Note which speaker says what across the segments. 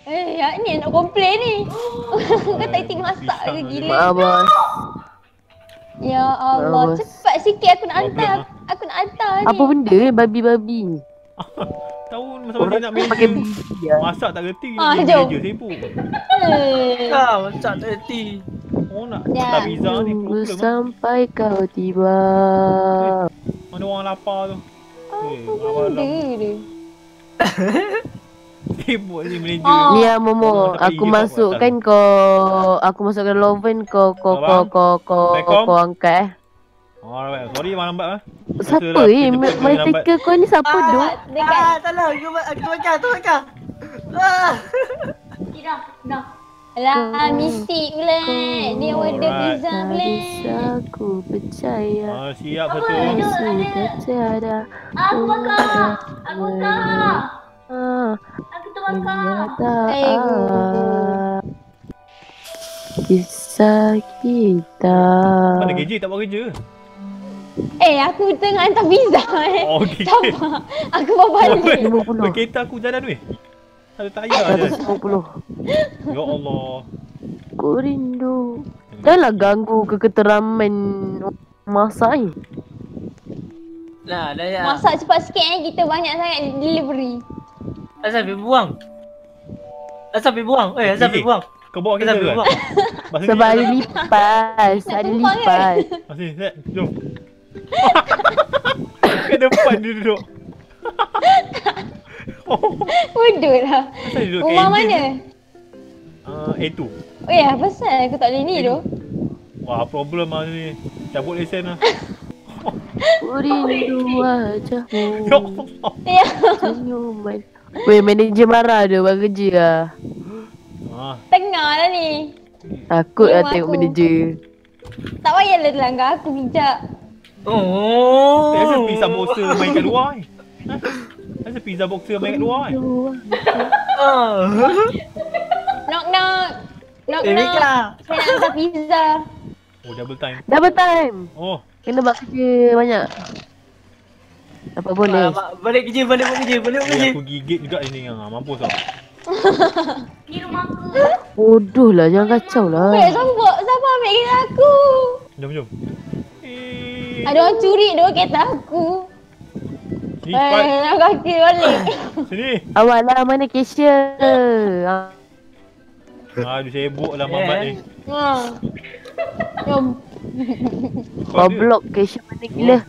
Speaker 1: Ya ni nak komplain ni. Kau tak tik masak ke gila?
Speaker 2: Maaf bos.
Speaker 1: Ya Allah, cepat sikit aku nak hantar. Aku nak hantar ni.
Speaker 2: Apa benda babi-babi?
Speaker 3: Tahu masa babi nak manager. Masak tak reti, manager sibuk.
Speaker 4: Masak tak reti.
Speaker 3: Oh nak hantar pizza ni problem.
Speaker 2: Sampai kau tiba.
Speaker 3: Mana orang lapar tu?
Speaker 1: Apa benda ni?
Speaker 3: Sibuk ni manager.
Speaker 2: Ni ya Momo, aku masukkan aku masukkan Loven kau angkat
Speaker 3: Alright, sorry lambat
Speaker 2: Siapa ni? My taker kau ni siapa tu?
Speaker 4: Salah, aku bakar.
Speaker 1: Dah. Alah, mistik pula. Dia order pizza pula.
Speaker 2: Bisa aku percaya.
Speaker 3: Siap satu.
Speaker 1: Aku bakar. Aku terbakar.
Speaker 2: Kisah kita.
Speaker 3: Mana kerja tak buat kerja?
Speaker 1: Aku tengah hantar pizza
Speaker 3: Oh, okay.
Speaker 1: Sabar. Aku bawa balik.
Speaker 2: 50.
Speaker 3: Kereta aku jalan weh. Ada tayar je.
Speaker 2: 150.
Speaker 3: Ya Allah.
Speaker 2: Ku rindu. Janganlah ganggu keketeraman masak ni.
Speaker 4: Nah, dah ya.
Speaker 1: Masak cepat sikit kita banyak sangat delivery.
Speaker 4: Asal pergi buang. Asal pergi buang.
Speaker 3: Kau bawa kereta ke?
Speaker 2: Sebab ada lipas.
Speaker 3: Masih, set. Jom. Kat depan dia duduk.
Speaker 1: Bodoh lah.
Speaker 3: Asal dia duduk kat
Speaker 1: Rumah
Speaker 3: engine
Speaker 1: mana?
Speaker 3: A2.
Speaker 1: Apa pasal aku tak boleh ni tu?
Speaker 3: Wah, problem lah ni. Cabut lesen lah.
Speaker 2: Ku rindu wajahmu.
Speaker 3: Ya Allah.
Speaker 2: Senyuman. Weh, manager marah dia buat kerja lah.
Speaker 1: Tengah lah ni.
Speaker 2: Takut lah
Speaker 1: Rumah
Speaker 2: tengok
Speaker 1: aku.
Speaker 2: manager.
Speaker 1: Tak payahlah langgar aku bijak.
Speaker 3: Biasa pizza boxer main kat luar ni. Biasa pizza boxer main kat luar ni.
Speaker 1: Knock knock.
Speaker 4: Mika.
Speaker 1: Saya nak hantar pizza.
Speaker 3: Oh, double time.
Speaker 2: Double time.
Speaker 3: Oh,
Speaker 2: Kena buat kerja banyak. Apa boleh?
Speaker 4: Balik kerja.
Speaker 3: aku gigit juga ni. Mampus tau.
Speaker 1: Ni rumah aku.
Speaker 2: Bodoh lah, jangan kacau lah.
Speaker 1: Siapa ambil kereta aku?
Speaker 3: Jom.
Speaker 1: Ada orang curi dua kereta aku.
Speaker 3: Sini cepat.
Speaker 1: Nak kaki balik.
Speaker 3: Sini.
Speaker 2: Awak lah, mana cashier?
Speaker 3: Aduh, sibuk lah mamat ni.
Speaker 1: Jom.
Speaker 2: Kau block cashier mana gila.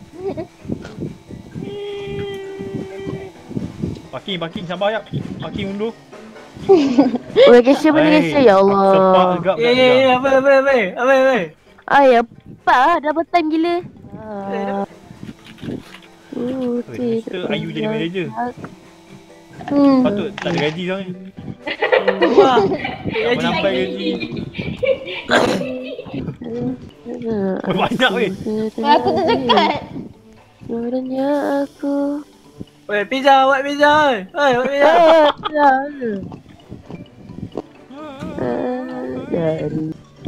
Speaker 3: Parking, sabar jap. Parking undur.
Speaker 2: Oh, cashier mana cashier? Ya Allah.
Speaker 3: Sepak agak
Speaker 4: Apa?
Speaker 2: Ay, apa? Double time gila.
Speaker 3: Kita Ayu jadi manager. Patut tak ada gaji sekarang ni. Tak menampai gaji. Banyak weh.
Speaker 1: Aku terdekat.
Speaker 2: Suaranya aku.
Speaker 4: Weh, pizza. Buat pizza.
Speaker 2: Dari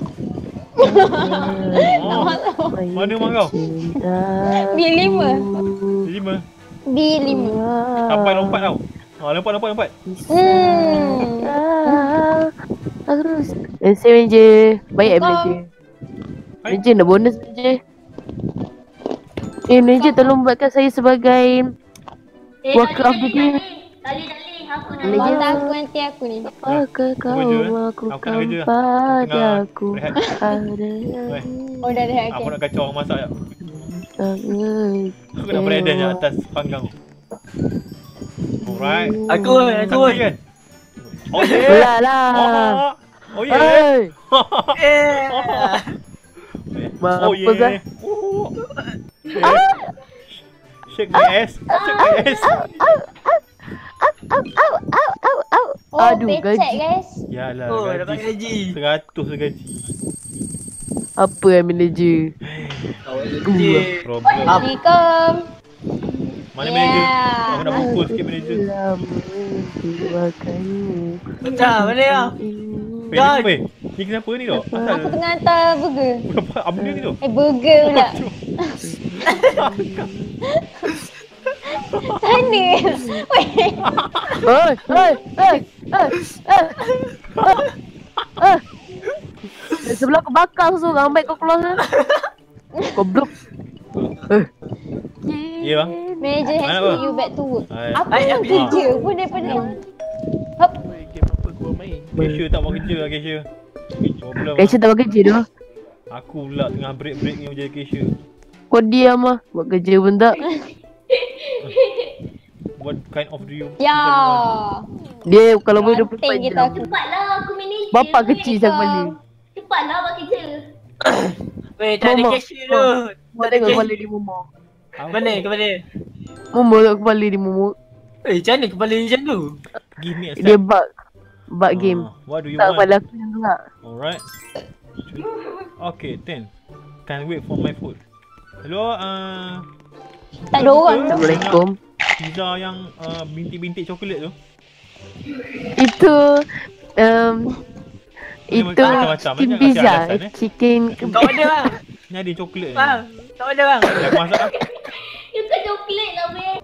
Speaker 3: Mana rumah kau?
Speaker 1: B5.
Speaker 3: B5. Sampai lompat tau. Lompat.
Speaker 2: Terus. Saya manager. Baik manager. Manager nak bonus manager. Manager tolong buatkan saya sebagai worker of the day.
Speaker 1: Tali aku nak aku nanti aku ni.
Speaker 2: Apakah kau lakukan padaku?
Speaker 1: Oh dah rehat.
Speaker 3: Aku nak kacau orang masak jap.
Speaker 2: Sangat.
Speaker 3: Aku nak berada je atas panggang. Alright.
Speaker 4: Aku
Speaker 3: kan? Oh yeah.
Speaker 2: lah.
Speaker 3: Oh yeah.
Speaker 2: Mampus lah.
Speaker 3: Shake my ass.
Speaker 2: Aduh,
Speaker 1: becek
Speaker 2: gaji.
Speaker 1: guys.
Speaker 3: Yalah,
Speaker 4: dapat gaji.
Speaker 3: 100 gaji.
Speaker 2: Apa yang manager?
Speaker 3: Problem.
Speaker 1: Assalamualaikum.
Speaker 3: Mana manager? Aku nak pukul sikit manager.
Speaker 4: Pecah, mana ya?
Speaker 3: Weh, ni kenapa ni tau?
Speaker 1: Aku tengah hantar burger.
Speaker 3: Apa benda ni tau?
Speaker 1: Burger pula. Sana. Weh.
Speaker 2: Oi, oi, oi, oi, oi. Sebelah kau bakar seorang, baik kau keluar sana. Goblok.
Speaker 3: Ya bang.
Speaker 1: Manager has
Speaker 3: Mana
Speaker 1: put
Speaker 3: apa?
Speaker 1: you back to work.
Speaker 3: Hai.
Speaker 1: Apa
Speaker 4: Hai,
Speaker 1: yang
Speaker 4: Abi.
Speaker 1: kerja pun daripada Hop.
Speaker 5: Game apa gua main?
Speaker 3: Cashier tak buat kerja lah cashier. Problem
Speaker 2: Cashier tak buat kerja tu.
Speaker 3: Aku pula tengah break-break ni jadi cashier.
Speaker 2: Kau diam lah. Buat kerja pun tak.
Speaker 3: What kind of do you?
Speaker 1: Ya.
Speaker 2: Dia kalau boleh 24
Speaker 1: Penting kita
Speaker 2: jam.
Speaker 1: aku.
Speaker 6: Cepatlah aku manager.
Speaker 2: Bapak kecil siapa ni?
Speaker 6: Cepatlah buat kerja.
Speaker 4: Weh, tak ada
Speaker 2: Mama.
Speaker 4: cashier tu.
Speaker 2: Kau tengok kepala dia Momo.
Speaker 4: Mana kepala?
Speaker 2: Momo tengok kepala dia Momo.
Speaker 4: Eh, macam mana kepala dia macam tu?
Speaker 3: Give me a
Speaker 2: Dia
Speaker 3: sec.
Speaker 2: bug game.
Speaker 3: What do you
Speaker 2: Tak
Speaker 3: want?
Speaker 2: kepala aku macam tu lah.
Speaker 3: Alright. Okay, 10. Can't wait for my food. Hello,
Speaker 1: Tak ada orang tu.
Speaker 2: Assalamualaikum.
Speaker 3: pizza yang bintik-bintik coklat tu.
Speaker 2: Itu
Speaker 3: Dia
Speaker 2: itu
Speaker 3: macam-macam,
Speaker 2: chicken
Speaker 3: banyak
Speaker 2: pizza,
Speaker 3: kasi alasan,
Speaker 2: chicken
Speaker 4: Tak ada bang.
Speaker 3: Ni ada coklat ni.
Speaker 4: Bang, tak ada bang.
Speaker 3: Dah aku masak lah.
Speaker 6: You kan coklat lah weh.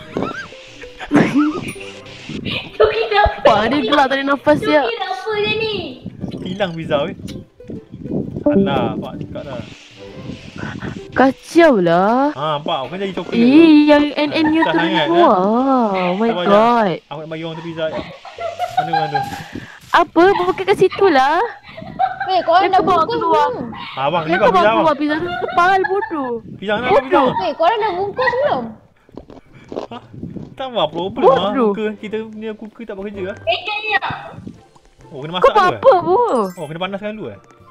Speaker 6: Coklat apa?
Speaker 2: Wah, dia gelap tak ada nafas dia.
Speaker 6: Coklat apa je ni?
Speaker 3: Hilang pizza weh. Alah, pak cakap dah.
Speaker 2: Kacau lah.
Speaker 3: Ha, pak, bukan jadi coklat tu.
Speaker 2: Yang NN-nya tu
Speaker 3: sangat,
Speaker 2: keluar. Oh my
Speaker 3: Sabar
Speaker 2: god.
Speaker 3: jap. Aku nak bagi orang tu pizza jap. Mana tu?
Speaker 2: Apa? Bukan kat situ lah.
Speaker 1: Weh, korang dah
Speaker 2: Dia bawa
Speaker 1: bungkus
Speaker 2: keluar.
Speaker 1: belum?
Speaker 3: Ha, bang, ni
Speaker 2: Dia
Speaker 3: kau
Speaker 2: kau bawa
Speaker 3: pizza
Speaker 2: keluar
Speaker 3: bang.
Speaker 2: pizza tu kepal bodoh.
Speaker 3: Pizza kenapa pizza?
Speaker 1: Weh, korang dah bungkus belum?
Speaker 3: Ha? Tak apa problem lah.
Speaker 2: Bodoh.
Speaker 3: Muka kita punya cooker tak buat kerja lah.
Speaker 6: Jom ya.
Speaker 3: Oh, kena
Speaker 2: Kau
Speaker 3: masak
Speaker 2: buat
Speaker 3: dulu
Speaker 2: apa bu?
Speaker 3: Oh, kena panaskan dulu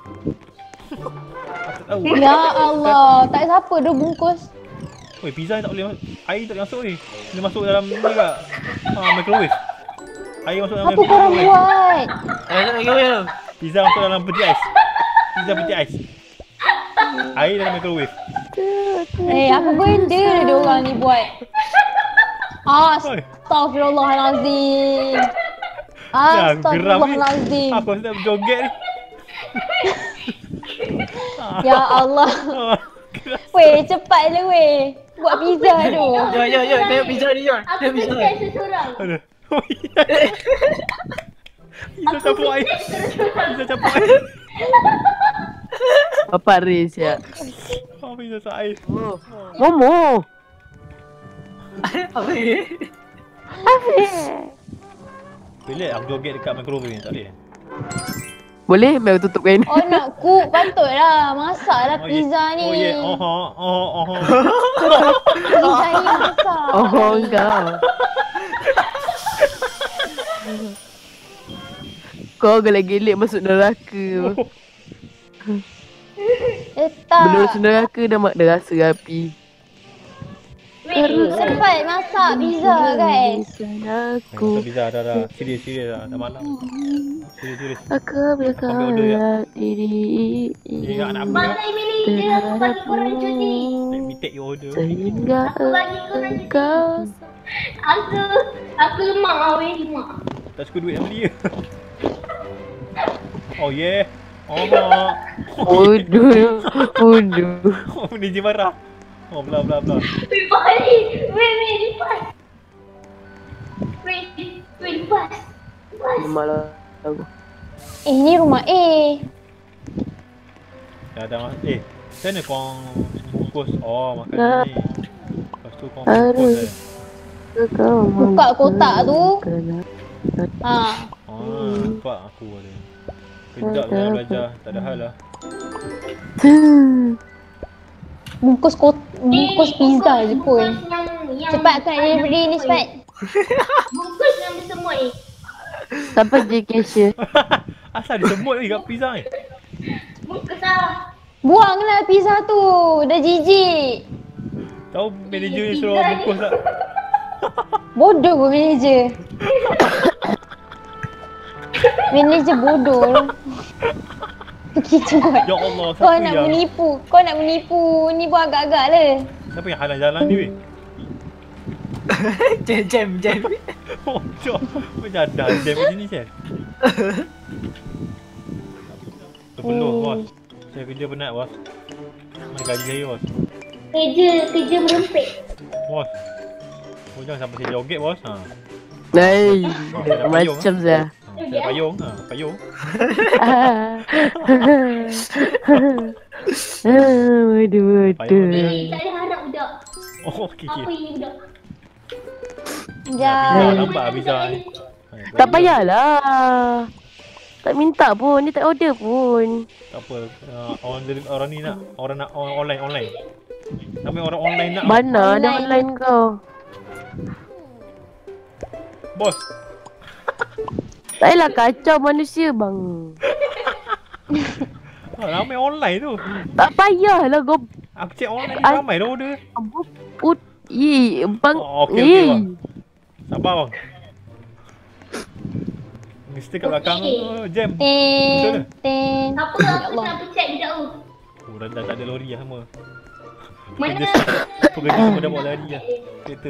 Speaker 3: Aku tak tahu.
Speaker 1: Ya Allah, tak siapa dah bungkus.
Speaker 3: Oi, pizza tak boleh, air tak boleh masuk ni. Kena masuk dalam ni kak. Microwave. Air masuk dalam
Speaker 1: Apa korang buat?
Speaker 4: Tak bagi weh.
Speaker 3: Pizza masuk dalam peti ais. Pizza peti ais. Air dalam microwave.
Speaker 1: Apa benda dia orang ni buat?
Speaker 3: Oi.
Speaker 1: Astaghfirullahalazim.
Speaker 3: Ya, geram ni.
Speaker 1: Astaghfirullahalazim.
Speaker 3: Aku rasa nak berjoget ni.
Speaker 1: Ya Allah. Weh, cepatlah weh. Buat pizza tu.
Speaker 4: Jom, tengok pizza ni jom.
Speaker 6: Aku
Speaker 4: Tengok pizza
Speaker 6: pesan
Speaker 4: ni.
Speaker 6: seseorang.
Speaker 3: Aduh. Oh, iya. Pizza campur air. Pizza campur air.
Speaker 2: Bapak Riz ya.
Speaker 3: Oh, pizza campur air.
Speaker 2: Momo.
Speaker 4: Apa ni?
Speaker 3: Boleh aku joget dekat microwave ni, tak boleh?
Speaker 2: Boleh? Mel tutup kain.
Speaker 1: Oh nak cook, patutlah. Masaklah pizza ni.
Speaker 3: Oh yeah. Oh.
Speaker 1: Pizza ni masak.
Speaker 2: Oh enggak. Kau gelak-gelak masuk neraka.
Speaker 1: Tak.
Speaker 2: Belum masuk neraka dah rasa api.
Speaker 1: Cepat masak pizza guys.
Speaker 2: Aku
Speaker 3: Pizza dah. Serius dah. Dah malam. Serius.
Speaker 2: Aku
Speaker 3: Ambil order ya.
Speaker 2: berkarat diri
Speaker 3: Ni anak aku.
Speaker 6: Malai manager aku bagi korang cuti.
Speaker 3: Let me take your order.
Speaker 2: sehingga
Speaker 6: Aku bagi korang cuti.
Speaker 2: engkau
Speaker 6: Aku lemah lah weh lemah.
Speaker 3: Tak suka duit sama dia. Oh yeah. Oh.
Speaker 2: bodoh.
Speaker 3: Oh, manager marah. Oh, bla.
Speaker 6: Weh balik. Weh lipat. Weh lipat.
Speaker 2: Malah aku.
Speaker 1: Ni rumah
Speaker 3: Dah masuk. Macam mana kau bungkus? Oh, makan ni. Lepas tu kau bungkus
Speaker 1: Buka kotak tu. Ha.
Speaker 3: nampak aku ada. Kejap nak belajar. Tak ada hal lah.
Speaker 1: Bungkus pizza je pun. Cepat aku nak delivery ni cepat.
Speaker 6: Bungkus yang bersemut ni.
Speaker 2: Siapa je cashier?
Speaker 3: Asal ada semut lagi kat pizza ni.
Speaker 6: Bungkus lah.
Speaker 1: Buanglah pizza tu. Dah jijik.
Speaker 3: Tahu manager ni suruh bungkus tak?
Speaker 1: Bodoh pun manager. Manager bodoh. Begitu buat.
Speaker 3: Ya Allah,
Speaker 1: Kau
Speaker 3: siapa
Speaker 1: nak
Speaker 3: yang...
Speaker 1: menipu. Ni pun agak-agak le.
Speaker 3: Siapa yang halang jalan ni weh?
Speaker 4: Jam.
Speaker 3: Oh, cok. Macam ada jam kat sini, Chef. Terpeluh, bos. Saya kerja penat, bos. Mana gaji saya, bos?
Speaker 6: Kerja merempet.
Speaker 3: Bos. Oh, jangan sampai saya joget bos. Ha.
Speaker 2: Hai.
Speaker 3: Ada payung,
Speaker 2: Macam saya.
Speaker 3: Ada payung. Ha, payung.
Speaker 2: Waduh.
Speaker 6: Tak ada harap budak.
Speaker 3: Oh, okey.
Speaker 6: Apa ini budak?
Speaker 3: Biza
Speaker 1: Jap.
Speaker 3: lambat Biza ni.
Speaker 2: Tak payahlah. Tak minta pun, dia tak order pun.
Speaker 3: Tak apa. Orang ni nak online. Namanya orang online nak.
Speaker 2: Mana ada online kau?
Speaker 3: Bos.
Speaker 2: Tak payahlah kacau manusia bang.
Speaker 3: Ramai online tu.
Speaker 2: Tak payahlah kau.
Speaker 3: Aku check online ni ramai dah order.
Speaker 2: Put. Bang.
Speaker 3: Oh, okey bang. Sabar bang. Mesti kat belakang jam. Betul ke?
Speaker 1: Ten.
Speaker 6: Apa aku nak pecat budak tu?
Speaker 3: Oh, dah tak ada lori lah semua.
Speaker 6: Mana?
Speaker 3: Pekerja semua dah bawa lari lah. Kereta.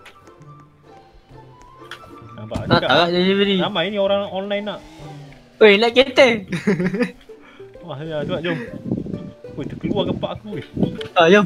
Speaker 3: Nampak?
Speaker 4: Tak tak delivery.
Speaker 3: Ramai ni orang online nak.
Speaker 4: Oi, nak kereta.
Speaker 3: Wah, ya, tu jom. Oi, terkeluar gempak aku weh.
Speaker 4: Jom.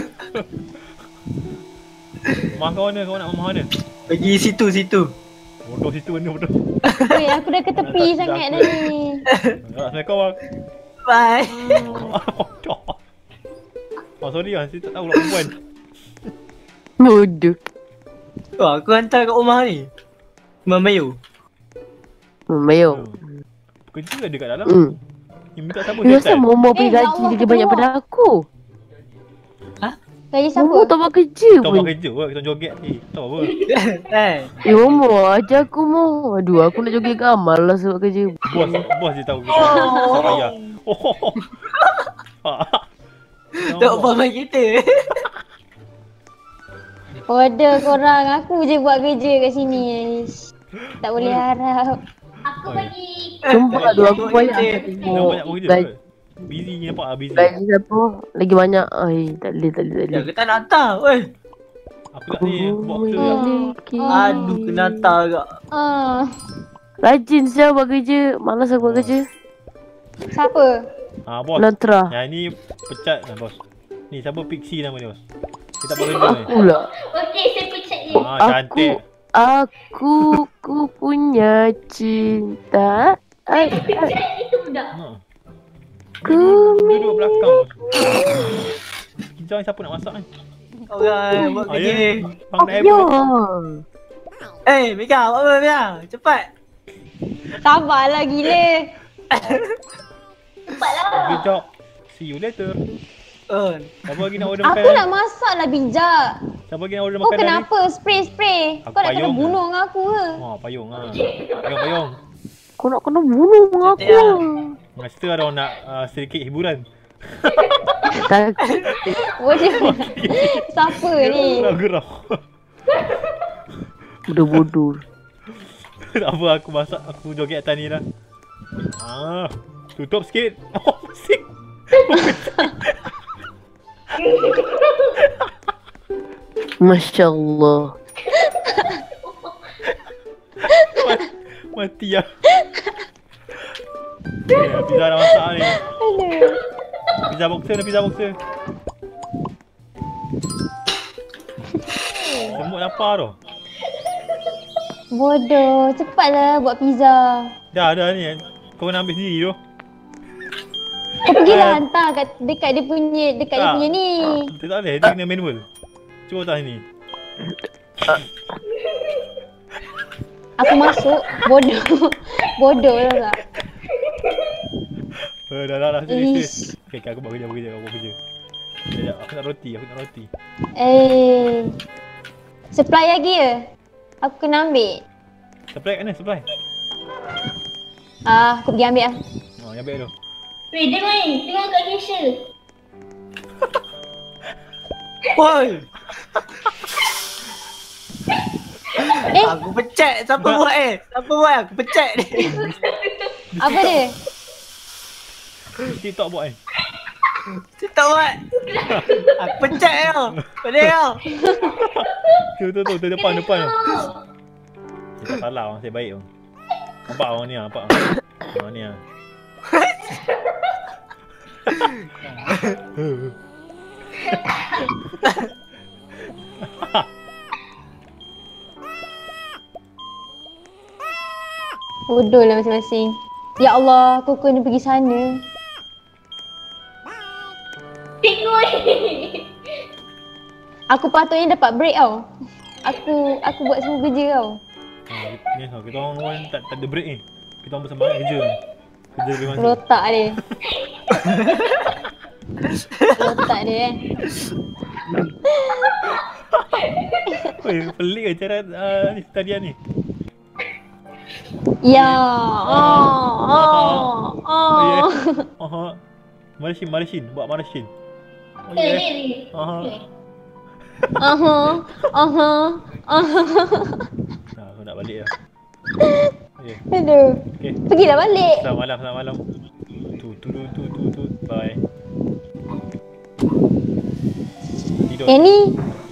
Speaker 3: Rumah kau mana? Kau nak rumah mana?
Speaker 4: Pergi situ.
Speaker 3: Bodoh situ mana bodoh.
Speaker 1: Weh, aku dah ke tepi sangat dah ni.
Speaker 3: Assalamualaikum bang.
Speaker 4: Bye.
Speaker 3: Bodoh. Oh, sorry bang. Saya tak tahu lah perempuan.
Speaker 2: Bodoh.
Speaker 4: Wah, aku hantar kat rumah ni. Rumah Mayu.
Speaker 2: Mayo.
Speaker 3: Kerja ada kat dalam. Yang minta siapa
Speaker 2: Biasa
Speaker 3: setan?
Speaker 2: Momo pergi
Speaker 1: ya
Speaker 2: gaji
Speaker 1: Allah,
Speaker 2: dia banyak
Speaker 1: keluar.
Speaker 2: pada aku.
Speaker 1: Gaji
Speaker 2: Momo
Speaker 1: siapa?
Speaker 2: tak buat kerja
Speaker 3: Kau
Speaker 2: pun.
Speaker 3: buat kerja ke? Kita joget ni. Tahu apa?
Speaker 2: Momo ajar aku Mo. Aduh aku nak joget gamal lah sebab kerja.
Speaker 3: Bos je tahu kita. Tak payah.
Speaker 4: Tak apa main kereta.
Speaker 1: Bodoh korang, aku je buat kerja kat sini. Tak boleh harap.
Speaker 6: Aku bagi.
Speaker 2: Sumpah aduh aku banyak
Speaker 4: kerja.
Speaker 2: aku
Speaker 3: Dah
Speaker 2: tengok.
Speaker 3: banyak kerja
Speaker 2: Gaji
Speaker 3: ke? Busy ni nampak lah busy.
Speaker 2: siapa? Lagi banyak. Ai tak boleh.
Speaker 4: Ya, kita nak hantar. Oi.
Speaker 3: Aku tak ni boxer lah.
Speaker 4: Aduh, kena hantar agak.
Speaker 2: Rajin saya buat kerja. Malas aku buat kerja.
Speaker 1: Siapa?
Speaker 3: Bos.
Speaker 2: Lantra.
Speaker 3: Yang ni pecat lah bos. Ni siapa Pixie nama dia bos. Dia tak buat kerja ni.
Speaker 2: Pula.
Speaker 6: Okey, saya pecat dia.
Speaker 3: Cantik.
Speaker 2: Aku punya cinta.
Speaker 6: Pecat itu budak.
Speaker 2: Ku
Speaker 3: Duduk belakang bos. Hijau ni siapa nak masak ni?
Speaker 4: Orang buat kerja ni.
Speaker 3: Bang dah
Speaker 2: Yo.
Speaker 4: Mika, buat apa Mika? Cepat.
Speaker 1: Sabarlah gila.
Speaker 6: Cepatlah.
Speaker 3: Good job. See you later. Siapa lagi nak order
Speaker 1: Aku
Speaker 3: makanan?
Speaker 1: nak masak lah bijak.
Speaker 3: Siapa lagi nak order
Speaker 1: Kau
Speaker 3: makanan ni?
Speaker 1: kenapa spray?
Speaker 3: Aku
Speaker 1: Kau nak kena
Speaker 3: payung.
Speaker 1: bunuh dengan aku ke?
Speaker 3: Payung lah. Payung.
Speaker 2: Kau nak kena bunuh dengan aku.
Speaker 4: Cantik lah.
Speaker 3: Mesti ada orang nak sedikit hiburan.
Speaker 2: Tak.
Speaker 1: Bodoh. Siapa ni?
Speaker 3: Nak gerau.
Speaker 2: Bodoh-bodoh.
Speaker 3: Tak apa aku masak. Aku joget atas ni lah. Tutup sikit. Oh, musik.
Speaker 2: Masya Allah.
Speaker 3: Mati lah. Pizza dah masak ni. Pizza boxer. Semut lapar tu.
Speaker 1: Bodoh. Cepatlah buat pizza.
Speaker 3: Dah ni. Kau kena ambil sendiri tu.
Speaker 1: Kau pergilah hantar dekat dia punya ni.
Speaker 3: Tak boleh. Dia kena manual. Cuba tak ni.
Speaker 1: Aku masuk. Bodoh lah tak.
Speaker 3: Dah.
Speaker 1: Ish.
Speaker 3: Okay, aku buat kerja. Sekejap, aku nak roti.
Speaker 1: Supply lagi ke? Aku kena ambil.
Speaker 3: Supply kat mana? Supply?
Speaker 1: Aku pergi ambil lah.
Speaker 3: Yang ambil tu.
Speaker 6: Weh, tengok kat Kesha.
Speaker 4: Woi.
Speaker 1: Eh,
Speaker 4: Aku pecat. Siapa buat Siapa buat? Aku pecat ni.
Speaker 1: apa dia?
Speaker 3: TikTok buat ni.
Speaker 4: Tak buat. Aku pecat kau. Pedih kau.
Speaker 3: Tu depan tu. Saya tak salah orang, saya baik bang. Nampak orang ni nampak. Orang ni ah.
Speaker 1: Bodoh lah masing-masing. Ya Allah, aku kena pergi sana.
Speaker 6: Tengok ni.
Speaker 1: Aku patutnya dapat break tau. Aku buat semua kerja tau.
Speaker 3: Ni tau, kita orang tak ada break ni. Kita orang bersama kerja. Kerja lebih masa.
Speaker 1: Rotak dia. Rotak dia
Speaker 3: Weh, pelik ke cara ni tadian ni.
Speaker 1: Ya.
Speaker 3: Aha. Marasin. Buat marasin. Oh
Speaker 6: Eh,
Speaker 3: yeah.
Speaker 6: ni.
Speaker 3: Aha. Nah, aku nak balik dah. Okay.
Speaker 1: Aduh.
Speaker 3: Okay.
Speaker 1: Pergilah balik.
Speaker 3: Selamat malam. Tu. Bye. Tidur.
Speaker 1: Yang ni